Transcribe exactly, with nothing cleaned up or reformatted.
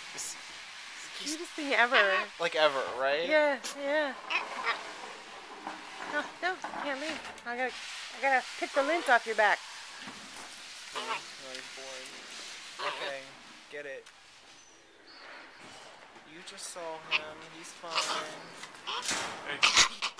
It's, Cutest thing ever. like ever, right? Yeah, yeah. No, no, you can't leave. I gotta, I gotta pick the lint off your back. No, no, he's bored. Okay, get it. You just saw him. He's fine. Hey.